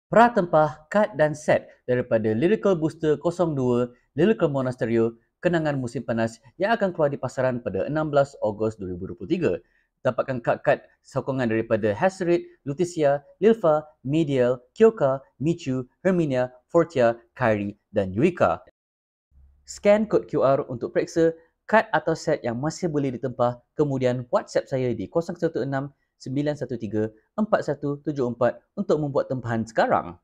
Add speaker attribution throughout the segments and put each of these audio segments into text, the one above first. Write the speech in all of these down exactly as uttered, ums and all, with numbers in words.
Speaker 1: Pratempah, kad dan set daripada Lyrical Booster kosong dua, Lyrical Monasterio, kenangan musim panas yang akan keluar di pasaran pada enam belas Ogos dua ribu dua puluh tiga. Dapatkan kad-kad sokongan daripada Hasrid, Lutetia, Lilfa, Medial, Kyoka, Michu, Herminia, Fortia, Kairi dan Yuika. Scan kod Q R untuk periksa kad atau set yang masih boleh ditempah, kemudian WhatsApp saya di kosong satu enam sembilan satu tiga empat satu tujuh empat untuk membuat tempahan sekarang.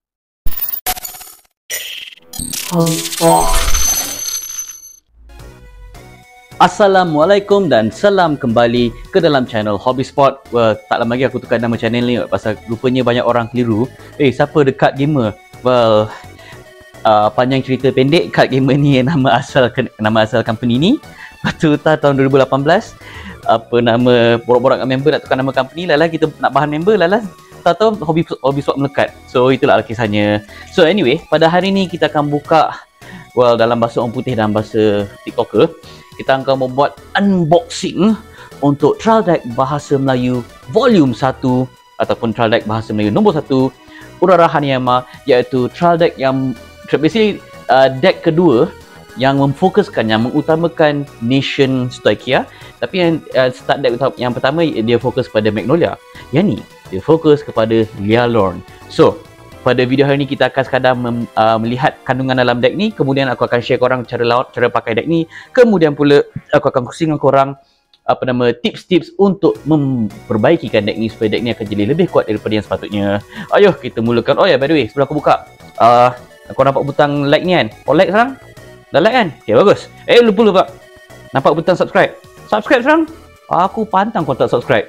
Speaker 1: Assalamualaikum dan salam kembali ke dalam channel Hobby Sport. Well, tak lama lagi aku tukar nama channel ni pasal rupanya banyak orang keliru. Eh, siapa dekat gamer? Well, uh, panjang cerita pendek, Card Gamer ni nama asal nama asal company ni. Lepas tu tahun dua ribu lapan belas, apa nama, borak-borak dengan member nak tukar nama company, lala kita nak bahan member, lala tahu-tahu Hobby Hobby Sport melekat. So itulah kisahnya. So anyway, pada hari ni kita akan buka, well, dalam bahasa orang putih dan bahasa TikToker, kita akan membuat unboxing untuk trial deck bahasa Melayu volume satu ataupun trial deck bahasa Melayu nombor satu Urara Hanayama, iaitu trial deck yang basically uh, deck kedua yang memfokuskan, yang mengutamakan Nation Stoichia, tapi yang uh, start deck yang pertama dia fokus pada Magnolia, yang ni dia fokus kepada Lea Lorne. So pada video hari ni kita akan sekadar mem, uh, melihat kandungan dalam deck ni, kemudian aku akan share korang cara laut, cara pakai deck ni, kemudian pula aku akan kongsi dengan korang apa nama tips-tips untuk memperbaikikan deck ni supaya deck ni akan jadi lebih kuat daripada yang sepatutnya. Ayuh kita mulakan. Oh ya, yeah, by the way, sebelum aku buka, uh, aku nampak butang like ni kan? Oh, like sekarang? Dah like kan? Okay, bagus. Eh, lupa lupa. Nampak butang subscribe? Subscribe sekarang? Aku pantang kau tak subscribe.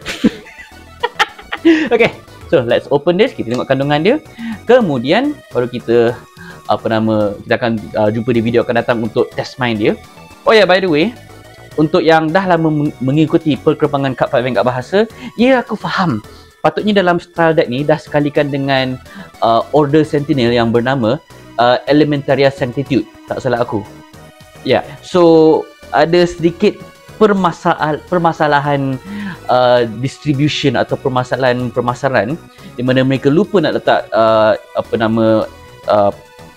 Speaker 1: Okay, so let's open this. Kita tengok kandungan dia. Kemudian baru kita apa nama kita akan uh, jumpa di video akan datang untuk test main dia. Oh ya, yeah, by the way, untuk yang dah lama mengikuti perkembangan kad Vanguard bahasa, ya aku faham. Patutnya dalam style deck ni dah sekalikan dengan uh, Order Sentinel yang bernama uh, Elementaria Sanctitude, tak salah aku. Ya, yeah. So ada sedikit permasalahan permasalahan uh, distribution atau permasalahan permasaran di mana mereka lupa nak letak uh, apa nama uh,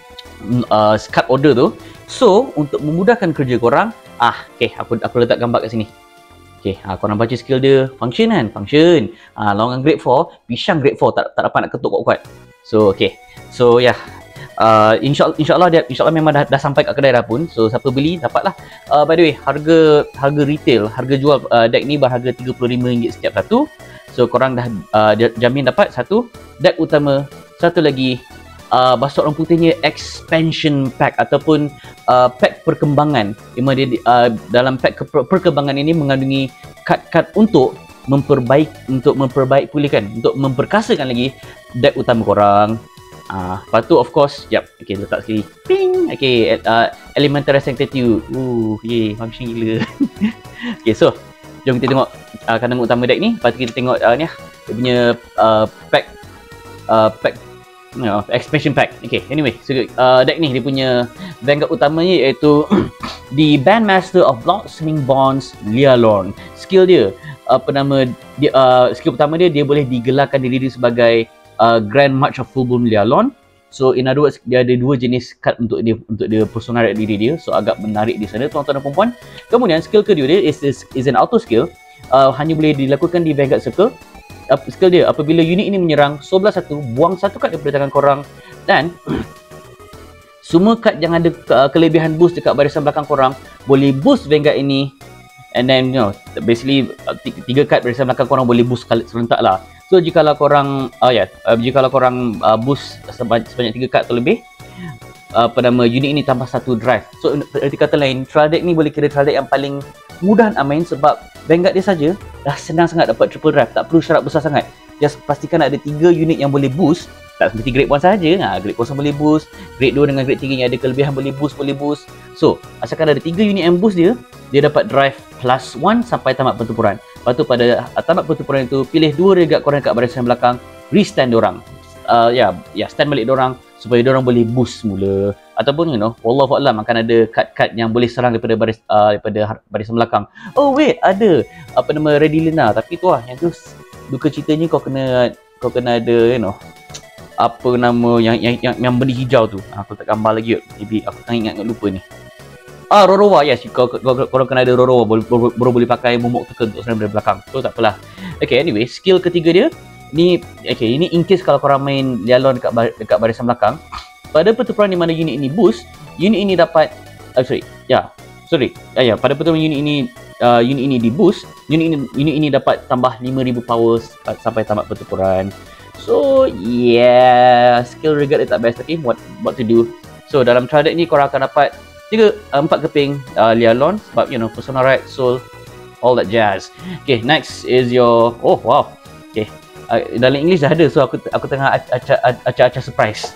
Speaker 1: uh, card order tu. So untuk memudahkan kerja korang, ah okey, aku aku letak gambar kat sini. Okey, ah korang baca skill dia, function kan, function. Ah lawan grade four, pisang grade four tak tak dapat nak ketuk kuat-kuat. So okey. So ya. Yeah. Uh, insya-Allah insya-Allah dia insya-Allah memang dah, dah sampai kat kedai dah pun. So siapa beli dapatlah. Uh, by the way, harga harga retail, harga jual uh, deck ni berharga tiga puluh lima ringgit setiap satu. So korang dah uh, jamin dapat satu deck utama, satu lagi uh, bahasa orang putihnya expansion pack ataupun uh, pack perkembangan. Di mana dia uh, dalam pack ke- perkembangan ini mengandungi kad-kad untuk memperbaik untuk memperbaik pulihkan, untuk memperkasakan lagi deck utama korang. Ah, lepas tu of course, yap, okey letak sekali. Ping. Okey, uh, Elementary Sanctitude. Uh, ye, function gila. Okey, so jom kita tengok uh, kandungan utama deck ni. Lepas tu kita tengok uh, ni lah, dia punya uh, pack uh, pack you know, expansion pack. Okey, anyway, so uh, deck ni dia punya Vanguard utamanya iaitu The Bandmaster of Blossoming Bonds, Lea Lorne. Skill dia apa nama dia, uh, skill pertama dia, dia boleh digelarkan diri dia sebagai Uh, Grand March of Full Bloom Lea Lorne. So in other words, dia ada dua jenis kad untuk dia untuk dia personalkan diri dia. So agak menarik di sana tuan-tuan dan puan-puan. Kemudian skill kedua dia is, is, is an auto skill. Uh, hanya boleh dilakukan di Vanguard Circle. Uh, skill dia apabila unit ini menyerang sebelah satu, buang satu kad daripada tangan korang dan semua kad yang ada uh, kelebihan boost dekat barisan belakang korang boleh boost Vanguard ini. And then you know, basically uh, tiga kad barisan belakang korang boleh boost serentak lah. So jikalau korang uh, ya, yeah, uh, jikalau korang uh, boost sebanyak, sebanyak tiga kad atau lebih, uh, apa nama unit ini tambah satu drive. So erti kata lain, trial deck ni boleh kira trial deck yang paling mudah nak main sebab Vanguard dia saja dah senang sangat dapat triple drive, tak perlu syarat besar sangat. Just pastikan ada tiga unit yang boleh boost. Tak seperti grade one saja, nah, grade kosong boleh boost, grade dua dengan grade tiga yang ada kelebihan boleh boost, boleh boost. So, asalkan ada tiga unit yang boost dia, dia dapat drive plus one sampai tamat pertempuran. Lepas tu pada uh, tamat pertempuran itu, pilih dua regat korang kat barisan belakang, restand diorang. Uh, ya, ya, stand balik diorang supaya diorang boleh boost semula. Ataupun, you know, wallahu a'lam akan ada kad-kad yang boleh serang daripada baris, uh, daripada barisan belakang. Oh wait, ada apa nama Ready Lena, tapi tu lah, yang tu duka ceritanya kau kena kau kena ada, you know, apa nama yang yang yang, yang benih hijau tu. Aku tak gambar lagi kot. Maybe aku tak ingat, lupa ni. Ah, Rorowa, yes. Kau kalau kena ada Rorowa, baru, baru boleh pakai momok tekan untuk serang dari belakang. So tak apalah. Okay, anyway, skill ketiga dia ni, okay, ini in case kalau korang main Lialon dekat dekat barisan belakang, pada pertempuran di mana unit ini boost, unit ini dapat uh, sorry, ya, yeah, sorry. Ya, yeah, yeah, pada pertempuran unit ini uh, unit ini di boost, unit ini unit ini dapat tambah lima ribu power sampai tamat pertempuran. So, yeah, skill regard dia tak best, tapi what what to do. So, dalam trial deck ni korang akan dapat tiga empat keping uh, Lialon sebab you know personal right, soul, all that jazz. Okay, next is your, oh wow. Okay, uh, dalam English dah ada, so aku aku tengah acah-acah surprise.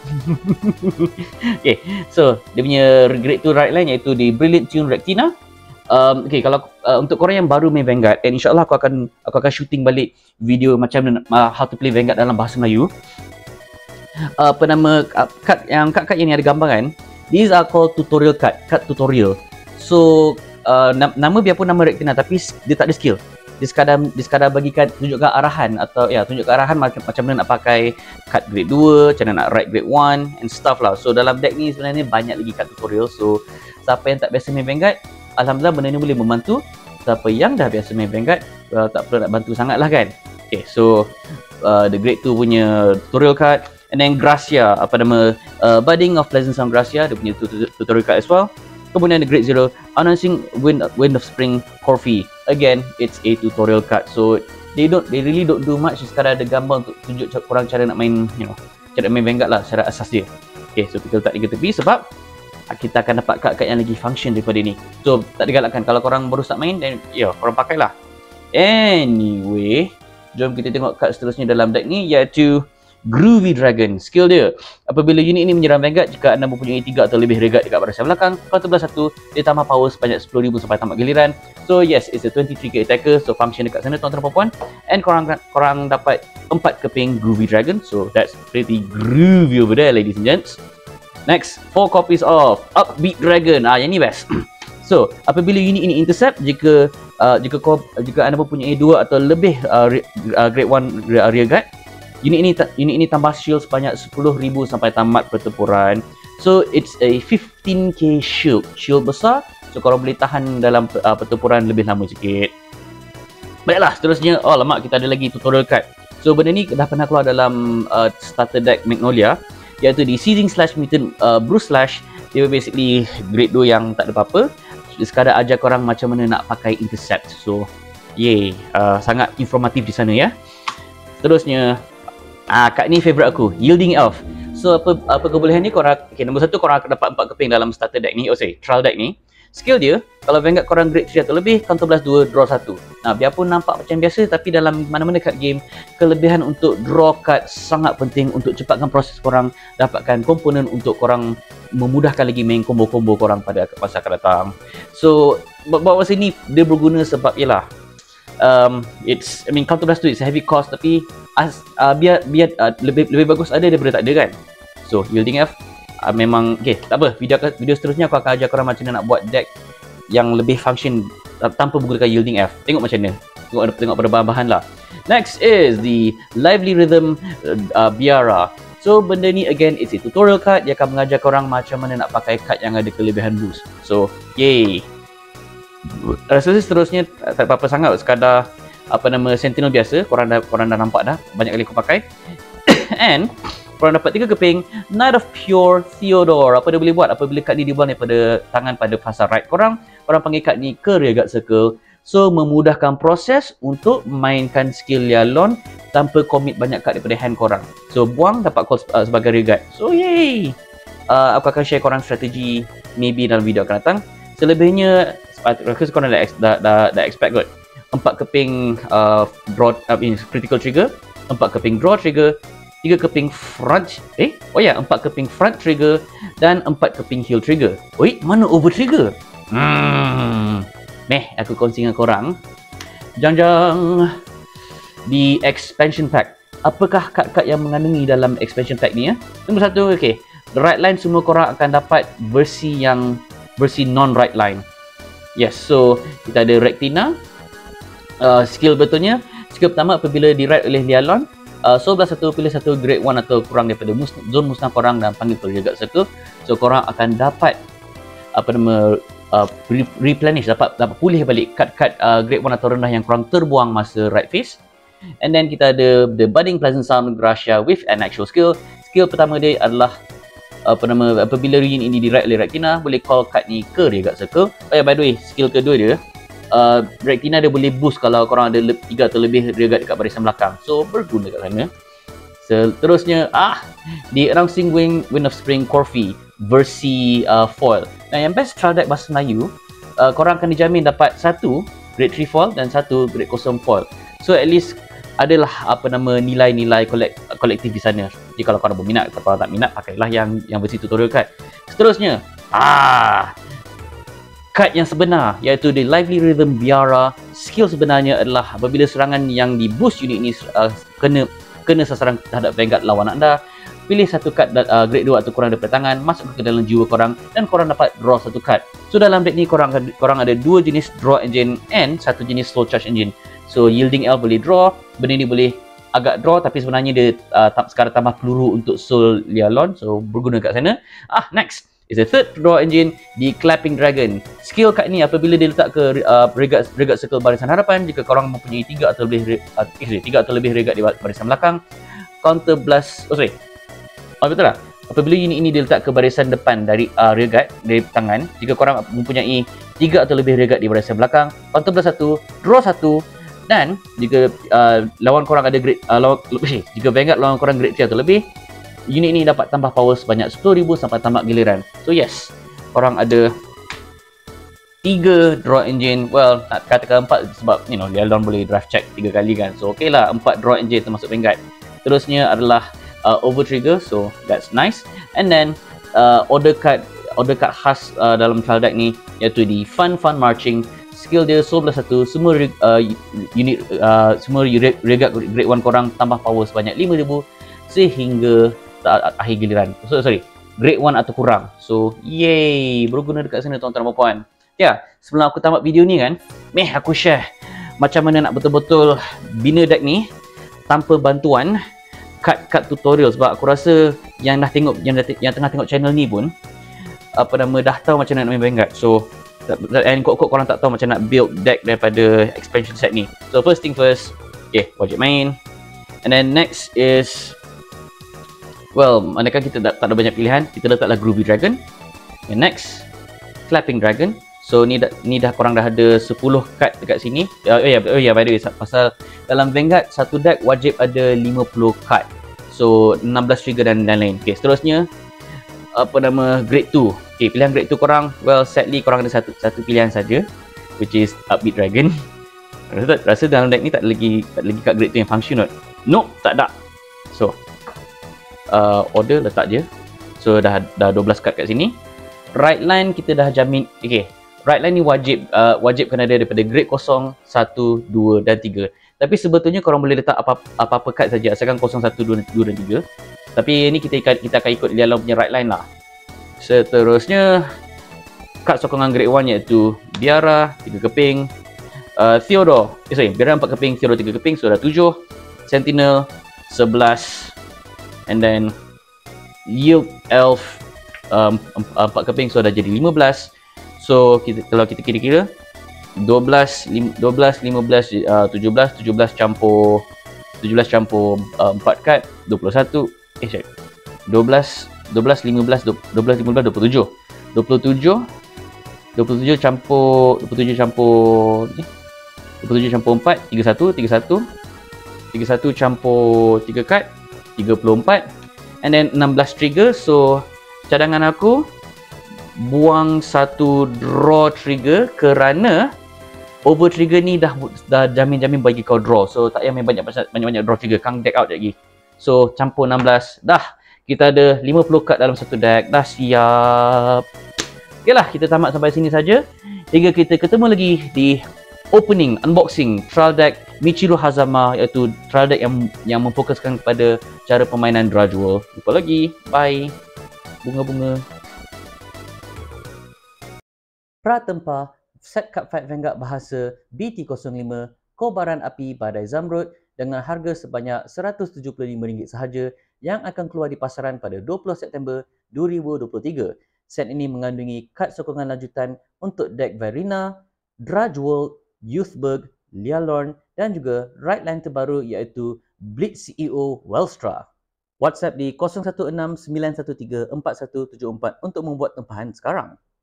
Speaker 1: Okay, so dia punya grade two right line iaitu di Brilliant Tune Rectina. Um, okay, kalau uh, untuk korang yang baru main Vanguard, and insyaAllah aku akan aku akan shooting balik video macam uh, how to play Vanguard dalam bahasa Melayu. Uh, apa nama uh, card yang card-card yang ni ada gambar kan? These are called tutorial card, card tutorial. So uh, nama biarpun nama Rectina tapi dia tak ada skill. Dia sekadar dia sekadar bagikan tunjukkan arahan atau ya tunjukkan arahan macam macam mana nak pakai card grade two, macam mana nak write grade one and stuff lah. So dalam deck ni sebenarnya banyak lagi card tutorial. So siapa yang tak biasa main Vanguard, alhamdulillah benda ni boleh membantu. Siapa yang dah biasa main Vanguard, uh, tak perlu nak bantu sangat lah kan. Okay, so uh, the grade two punya tutorial card. And then Gracia, apa nama, uh, Budding of Pleasant Sound Gracia, dia punya tutorial card as well. Kemudian the grade zero, Announcing Wind, Wind of Spring Corfi. Again, it's a tutorial card. So they don't, they really don't do much. Sekadar ada gambar untuk tunjuk korang cara nak main, you know, cara main Vanguard lah secara asas dia. Okay, so kita letak tiga tepi sebab kita akan dapat kad-kad yang lagi function daripada ni. So tak digalakkan kalau korang baru start main, dan ya, korang pakailah. Anyway, jom kita tengok kad seterusnya dalam deck ni iaitu Groovy Dragon. Skill dia, apabila unit ini menyerang Vanguard, jika anda mempunyai tiga atau lebih regat dekat barisan belakang, counter blast satu, dia tambah power sebanyak sepuluh ribu sampai tamat giliran. So yes, it's a twenty-three K attacker, so function dekat sana tuan-tuan dan puan-puan. And korang, korang dapat empat keping Groovy Dragon, so that's pretty groovy over there ladies and gents. Next, four copies of Upbeat Dragon. Ah, yang ni best. So, apabila unit ini intercept, jika uh, jika kau jika anda mempunyai dua atau lebih uh, uh, grade one rear guard, unit ini unit ini tambah shield sebanyak sepuluh ribu sampai tamat pertempuran. So it's a fifteen K shield. Shield besar, so korang boleh tahan dalam uh, pertempuran lebih lama sikit. Baiklah, seterusnya, oh lemak, kita ada lagi tutorial card. So benda ni dah pernah keluar dalam uh, starter deck Magnolia, iaitu di Seizing Slash Mutant uh, Bruce Slash. Dia basically grade two yang tak ada apa-apa. Dia sekadar ajar korang macam mana nak pakai intercept. So yay, uh, sangat informatif di sana ya. Seterusnya, ah, kat ni favourite aku, Yielding Elf. So apa apa kebolehan ni korang, okay, nombor satu korang akan dapat empat keping dalam starter deck ni, oh sorry, trial deck ni. Skill dia, kalau Vanguard korang grade three atau lebih, counter blast two, draw satu. Nah, biarpun nampak macam biasa, tapi dalam mana-mana card game, kelebihan untuk draw card sangat penting untuk cepatkan proses korang dapatkan komponen untuk korang memudahkan lagi main combo-combo korang pada masa akan datang. So bawa sini dia berguna sebab ialah um, it's, I mean, counter blast tu it's a heavy cost, tapi as, uh, biar biar uh, lebih lebih bagus ada daripada tak ada kan. So Yielding Elf uh, memang okay, tak apa, video video seterusnya aku akan ajar korang macam mana nak buat deck yang lebih function uh, tanpa menggunakan Yielding Elf. Tengok macam mana, tengok tengok pada bahan-bahan lah. Next is the Lively Rhythm uh, Biara. So benda ni again it's a tutorial card. Dia akan mengajar korang macam mana nak pakai card yang ada kelebihan boost. So yay. Rasa seterusnya tak apa-apa sangat, sekadar apa nama Sentinel biasa. Korang dah korang dah nampak dah banyak kali aku pakai. And korang dapat tiga keping Knight of Pure Theodore. Apa dia boleh buat apabila kad ni dibuang daripada tangan pada fasa right korang, korang panggil kad ni ke rearguard circle. So memudahkan proses untuk mainkan skill Lialon tanpa commit banyak kad daripada hand korang. So buang dapat call uh, sebagai rearguard. So yay. Uh, aku akan share korang strategi maybe dalam video akan datang. Selebihnya rasa korang dah, dah, dah, dah expect kot. Empat keping uh, draw uh, in critical trigger, empat keping draw trigger, tiga keping front eh oh ya empat keping front trigger dan empat keping heal trigger. Oi, mana over trigger? Hmm. Meh, aku kongsi dengan korang. Jang-jang di expansion pack. Apakah kad-kad yang mengandungi dalam expansion pack ni ya? Nombor satu, okey. The right line semua korang akan dapat versi yang versi non right line. Yes, so kita ada Rectina. Uh, skill betulnya, skill pertama apabila di ride oleh Lialon, Uh, so belah satu, pilih satu grade one atau kurang daripada mus zone musnah korang dan panggil to Regat Circle. So korang akan dapat apa nama uh, replenish, dapat dapat pulih balik kad-kad uh, grade one atau rendah yang korang terbuang masa right phase. And then kita ada the Budding Pleasant Sound Gracia with an actual skill. Skill pertama dia adalah apa nama, apabila region ini di right oleh Retina, boleh call kad ni ke Regat Circle. Oh ya, by the way, skill kedua dia, uh, Retina dia boleh boost kalau korang ada tiga atau lebih Regat dekat barisan belakang. So berguna kat sana. Seterusnya, ah, di Announcing Wind, Wind of Spring Corfi versi uh, foil. Nah, yang best trial deck bahasa Melayu, uh, korang akan dijamin dapat satu grade three foil dan satu grade kosong foil. So at least adalah apa nama nilai-nilai kolek, kolektif di sana. Jadi kalau korang berminat, kalau korang tak minat, pakailah yang yang versi tutorial card. Seterusnya, ah, kad yang sebenar, iaitu the Lively Rhythm Biara. Skill sebenarnya adalah apabila serangan yang di boost unit ini uh, kena kena sasaran terhadap Vanguard lawan anda, pilih satu kad uh, grade dua atau kurang daripada tangan, masuk ke dalam jiwa korang dan korang dapat draw satu kad. So dalam deck ni korang korang ada dua jenis draw engine and satu jenis slow charge engine. So Yielding Elf boleh draw, benda ni boleh agak draw tapi sebenarnya dia uh, sekarang tambah peluru untuk Soul Lialon, so berguna kat sana. Ah, next is the third draw engine, di Clapping Dragon. Skill kad ni apabila dia letak ke uh, Regat, Regat Circle barisan harapan, jika korang mempunyai tiga atau lebih uh, tiga atau lebih Regat di barisan belakang, counter blast, oh sorry, oh betul lah, apabila unit ini diletak ke barisan depan dari uh, Regat dari tangan, jika korang mempunyai tiga atau lebih Regat di barisan belakang, counter blast satu, draw satu. Dan jika uh, lawan korang ada grade uh, lawan, eh, jika Vanguard lawan korang grade three atau lebih, unit ni dapat tambah power sebanyak sepuluh ribu sampai tamat giliran. So yes, korang ada tiga draw engine. Well, nak katakan empat sebab you know Lialon boleh draft check tiga kali kan. So okey lah, empat draw engine termasuk Vanguard. Terusnya adalah uh, over trigger, so that's nice. And then uh, order card order card khas uh, dalam trial deck ni, iaitu di Fun Fun Marching. Skill dia so belah satu, semua uh, unit uh, semua Regat grade one korang tambah power sebanyak lima ribu sehingga uh, akhir giliran. So sorry, grade one atau kurang. So yay, berguna dekat sana tuan-tuan dan puan. Ya, sebelum aku tamat video ni kan, meh aku share macam mana nak betul-betul bina deck ni tanpa bantuan kad-kad tutorial, sebab aku rasa yang dah tengok yang, dah, yang tengah tengok channel ni pun apa nama dah tahu macam mana nak main Vanguard. So and kok-kok korang tak tahu macam nak build deck daripada expansion set ni. So first thing first, okay, wajib main. And then next is, well, manakah kita tak, tak ada banyak pilihan, kita letaklah Groovy Dragon. And next, Clapping Dragon. So ni dah, ni dah korang dah ada sepuluh kad dekat sini. Oh ya, yeah, oh yeah, by the way, pasal dalam Vanguard satu deck wajib ada lima puluh kad. So enam belas trigger dan lain-lain. Okay, seterusnya apa nama grade two. Okay, pilihan grade two korang, well sadly korang ada satu satu pilihan saja, which is Upbeat Dragon. Rasa, rasa dalam deck ni tak ada lagi tak ada lagi kat grade two yang function not? Nope, tak ada. So uh, order letak je. So dah dah dua belas kad kat sini. Right line kita dah jamin. Okay, right line ni wajib uh, wajib kena ada daripada grade kosong, satu, dua dan tiga. Tapi sebetulnya korang boleh letak apa-apa kad saja asalkan kosong, satu, dua, dua dan tiga. Tapi ni kita kita akan ikut Lialon punya right line lah. Seterusnya, kad sokongan grade one iaitu Biara, tiga keping, uh, Theodore, eh sorry, Biara empat keping, Theodore tiga keping, so dah tujuh, Sentinel, sebelas, and then Yield Elf, um, empat keping, so dah jadi lima belas. So, kita, kalau kita kira-kira, dua belas, lima belas, uh, tujuh belas, tujuh belas campur, tujuh belas campur uh, empat kad, dua puluh satu, eh sorry, dua belas, dua belas, lima belas, dua belas, lima belas, dua puluh tujuh. dua puluh tujuh, dua puluh tujuh campur, dua puluh tujuh campur, dua puluh tujuh campur empat, tiga puluh satu, tiga puluh satu. tiga puluh satu campur tiga kad, tiga puluh empat. And then enam belas trigger, so cadangan aku buang satu draw trigger kerana over trigger ni dah dah jamin-jamin bagi kau draw. So tak payah main banyak-banyak draw trigger, kang deck out lagi. So campur enam belas, dah kita ada lima puluh kad dalam satu deck, dah siap. Okeylah, kita tamat sampai sini saja. Hingga kita ketemu lagi di opening, unboxing trial deck Michiru Hazama, iaitu trial deck yang yang memfokuskan kepada cara permainan gradual. Jumpa lagi, bye. Bunga-bunga. Pratempa, set card fight Vanguard bahasa B T kosong lima, Kobaran Api Badai Zamrud, dengan harga sebanyak seratus tujuh puluh lima ringgit sahaja yang akan keluar di pasaran pada dua puluh September dua ribu dua puluh tiga. Set ini mengandungi kad sokongan lanjutan untuk deck Verina, Drudgeworld, Youthberg, Lialorn dan juga right line terbaru iaitu Blitz C E O Welstra. WhatsApp di kosong satu enam sembilan satu tiga empat satu tujuh empat untuk membuat tempahan sekarang.